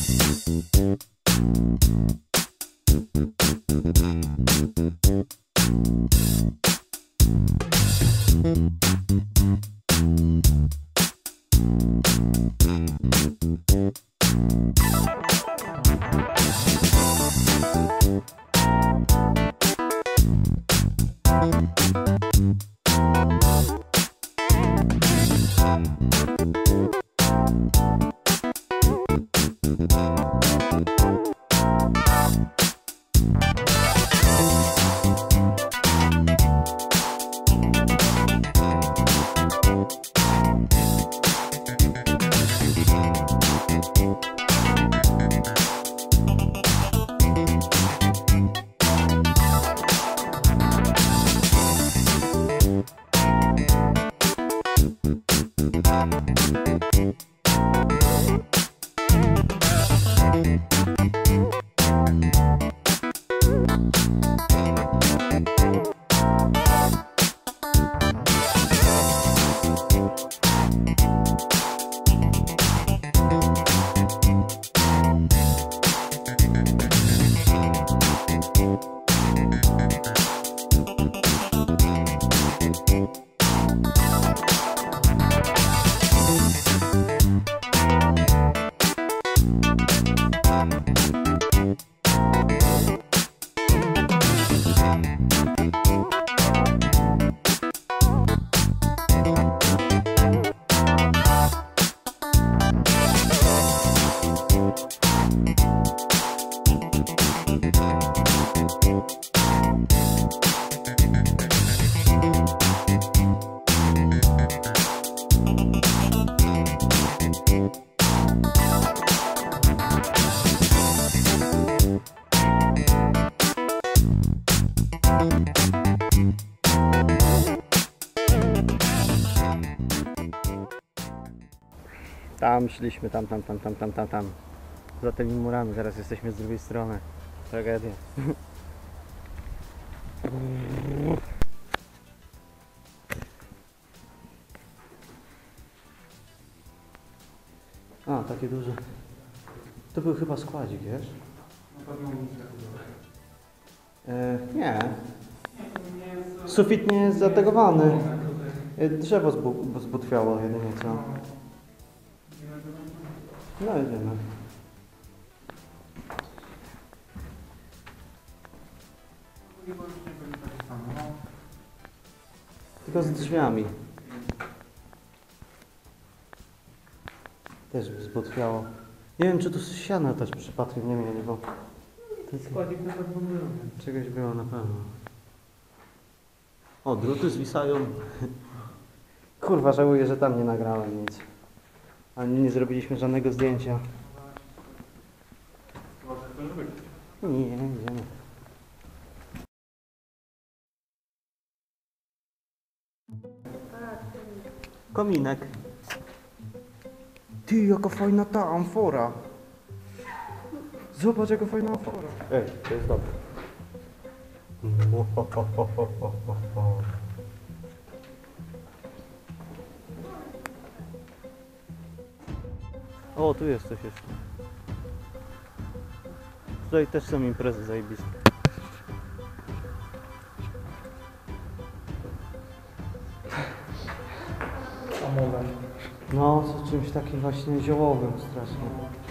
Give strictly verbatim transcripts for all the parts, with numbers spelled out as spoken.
Tam szliśmy, tam, tam, tam, tam, tam, tam, tam. Za tymi murami, teraz jesteśmy z drugiej strony. Tragedia. A, takie duże. To był chyba składzik, wiesz? Na pewno nic takiego. E, nie. Sufit nie jest zategowany. Drzewo zbu zbutwiało jedynie co. No jedziemy. Tylko z drzwiami. Też zbutwiało. Nie wiem, czy tu siana też przypadkiem nie mieli, bo... Składzik na pewno był. Czegoś było na pewno. O, druty zwisają. Kurwa, żałuję, że tam nie nagrałem nic. Ani nie zrobiliśmy żadnego zdjęcia. Nie, nie idziemy. Kominek. Ty, jaka fajna ta amfora. Zobacz, jaka fajna amfora. Ej, to jest dobre. O, tu jest coś jeszcze. Tutaj też są imprezy zajebiste. Amolem. No, z czymś takim właśnie ziołowym strasznie.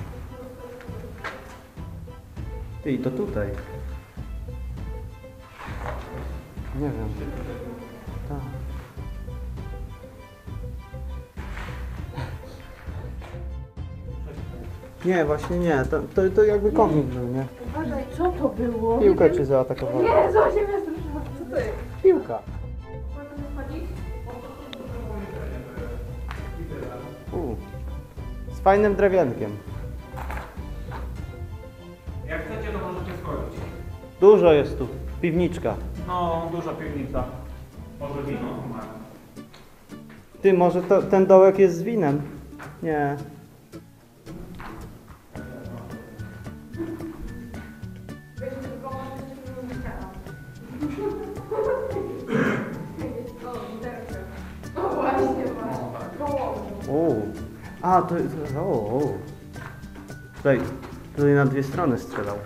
Ty, i to tutaj. Nie wiem. Tak. Nie, właśnie nie. To, to, to jakby komin był, nie? Uważaj, co to było? Piłka cię zaatakowała. Jezu, się mnie straszyła. Co to jest? Piłka. Można to wchodzić? U. Z fajnym drewienkiem. Jak chcecie, to możecie schodzić. Dużo jest tu. Piwniczka. No, duża piwnica. Może wino mają. Ty, może to, ten dołek jest z winem? Nie. No właśnie, właśnie. O. A, to jest... O, o. Tutaj, tutaj na dwie strony strzelał.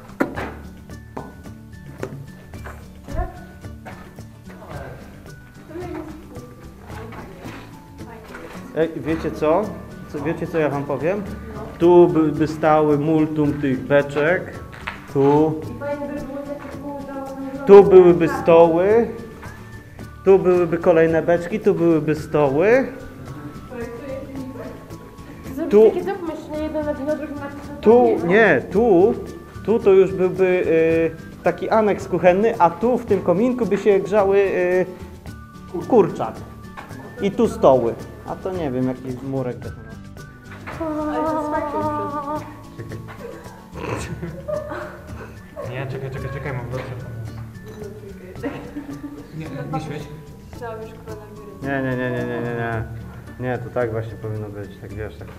Ej, wiecie co? co? Wiecie co ja wam powiem? Tu by, by stały multum tych beczek. Tu. Tu byłyby stoły. Tu byłyby kolejne beczki, tu byłyby stoły. Tu- Tu... Takie zapomyślenie, jeden na dzień, a drugi na Tu, nie, tu, tu to już byłby y, taki aneks kuchenny, a tu w tym kominku by się grzały y, kurczak. I tu stoły. A to nie wiem, jaki murek betonowy. Ale to jest fajnie Nie, czekaj, czekaj, czekaj, mam dobrze. Nie, nie świeć. Chciałam już królem Nie, nie, nie, nie, nie, nie, nie. Nie, to tak właśnie powinno być, tak wiesz, tak.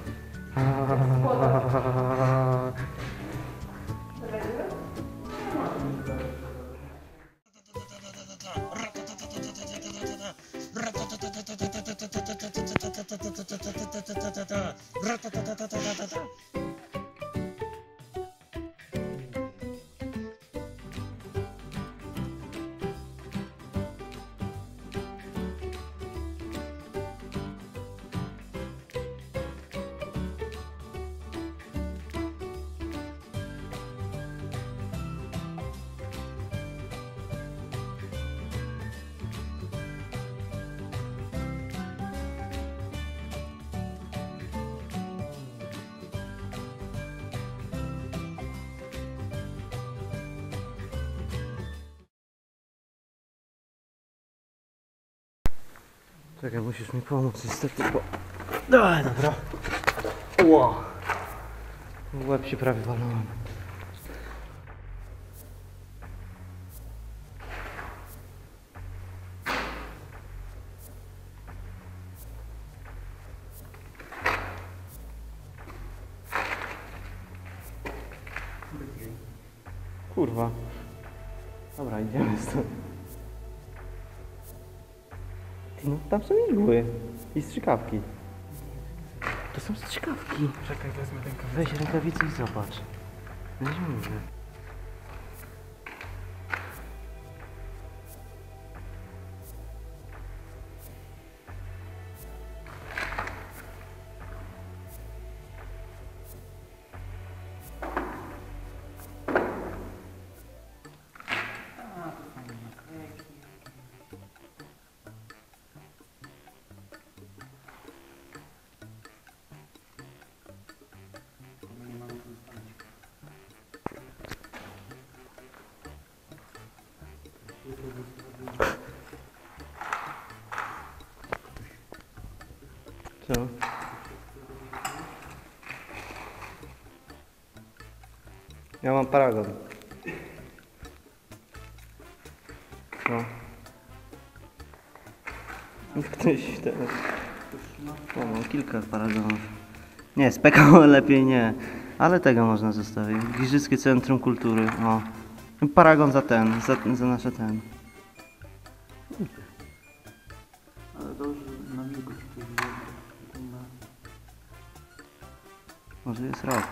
Czekaj, musisz mi pomóc niestety, bo... Daj, dobra. Ło. W łeb się prawie walnąłem. Kurwa. Dobra, idziemy stąd. No tam są igły i strzykawki. To są strzykawki. Czekaj, wezmę ten kawę. Weź rękawicy i zobacz. No nie mówię. Co? Ja mam paragon. No. Ktoś ten... O, mam kilka paragonów. Nie, z P K O lepiej nie. Ale tego można zostawić. Giżyckie Centrum Kultury. O. Paragon za ten, za, za nasze ten. Ale dobrze, na wilgoć to Może jest rok.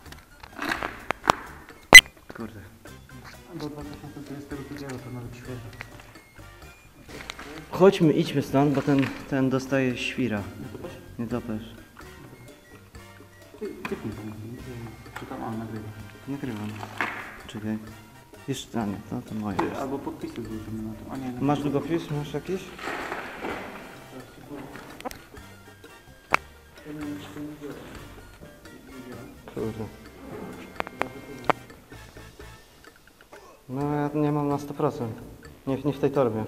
Kurde. do dwa tysiące dwudziestego drugiego to nawet świeże. Chodźmy, idźmy stąd, bo ten, ten dostaje świra. Nie to też? Nie topesz. Ty, ty mi pomóż, czy tam mam nagrywa. Nagrywam. Czekaj. Jeszcze, a nie, to, to moje. Ty, albo podpisy złożymy na to, a nie... Masz długopis? Masz jakiś? Kurde. No ja nie mam na sto procent. Nie, nie w tej torbie.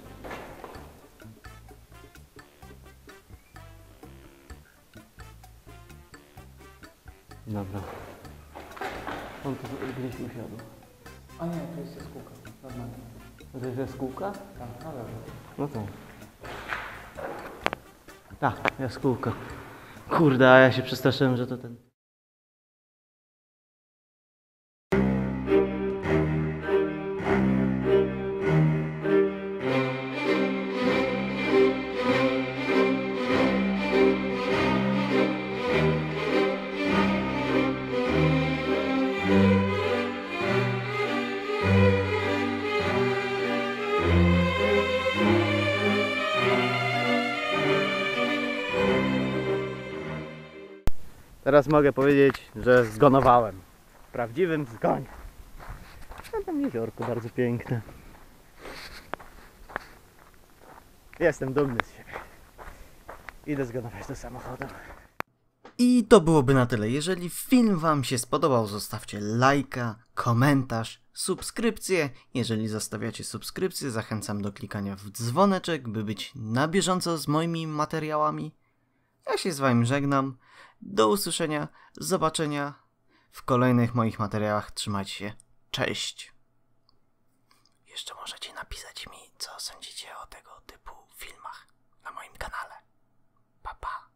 Dobra. On tu gdzieś usiadł. A nie, to jest jaskółka. Zaznam. To jest jaskółka? Tam, na lewo. No tak. A, jaskółka. Kurde, a ja się przestraszyłem, że to ten... Teraz mogę powiedzieć, że zgonowałem. W prawdziwym zgonie. A tam jeziorko bardzo piękne. Jestem dumny z siebie. Idę zgonować do samochodu. I to byłoby na tyle. Jeżeli film Wam się spodobał, zostawcie lajka, komentarz, subskrypcję. Jeżeli zostawiacie subskrypcję, zachęcam do klikania w dzwoneczek, by być na bieżąco z moimi materiałami. Ja się z Wami żegnam. Do usłyszenia, zobaczenia w kolejnych moich materiałach. Trzymajcie się. Cześć. Jeszcze możecie napisać mi, co sądzicie o tego typu filmach na moim kanale. Pa, pa.